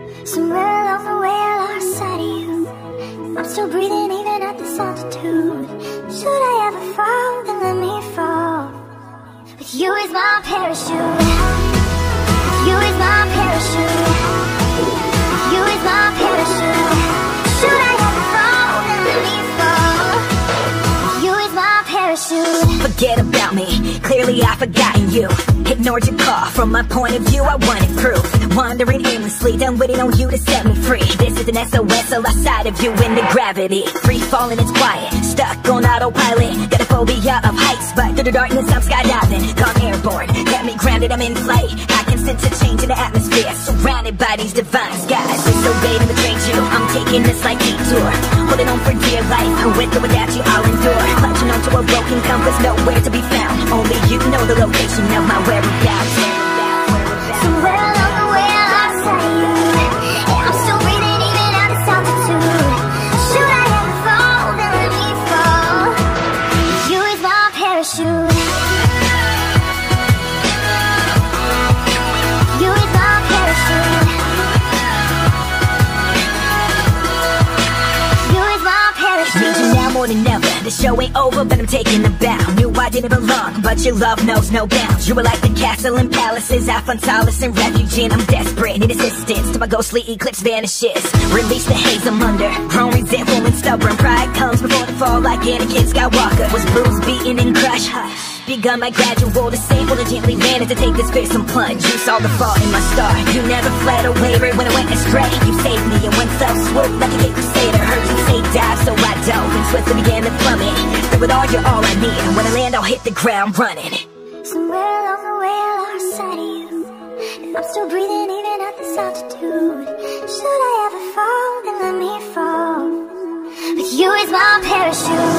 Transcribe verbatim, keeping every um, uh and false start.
Somewhere along the way I lost sight of you. I'm still breathing even at this altitude. Should I ever fall, then let me fall. With you is my parachute. With you is my parachute. With you is my parachute. Should I ever fall, then let me fall. With you is my parachute. Forget about me, clearly I've forgotten you. Ignored your call, from my point of view I wanted proof. Wandering aimlessly, done waiting on you to set me free. This is an S O S alongside of you into gravity. Free falling, it's quiet, stuck on autopilot. Got a phobia of heights, but through the darkness I'm skydiving. Gone airborne, got me grounded, I'm in flight. I can sense a change in the atmosphere, surrounded by these divine skies. Disobeyed and betrayed you, I'm taking this like detour. Holding on for dear life, with or without you I'll endure. Clutching onto a broken compass, nowhere to be found. Only you know the location of my whereabouts. Somewhere along the way I lost sight of you. Yeah, I'm still breathing even at this altitude. Should I ever fall, then let me fall. You is my parachute. You is my parachute. You is my parachute. Need you now more than ever. The show ain't over, but I'm taking a bow. Knew I didn't belong, but your love knows no bounds. You were like the castle and palaces, I found solace and refuge in. I'm desperate, need assistance till my ghostly eclipse vanishes. Release the haze I'm under, grown resentful and stubborn. Pride comes before the fall like Anakin Skywalker. Was bruised, beaten and crushed. Begun my gradual descent, when I gently managed to take this fearsome plunge. You saw the fault in my star, you never fled or wavered when I went astray. You saved me in one fell swoop like a gay crusader. Heard you say dive, so I dove and swiftly began to plummet. Through it all, you're all I need, and when I land I'll hit the ground running. Somewhere along the way I lost sight of you. And I'm still breathing even at this altitude. Should I ever fall, then let me fall. With you is my parachute.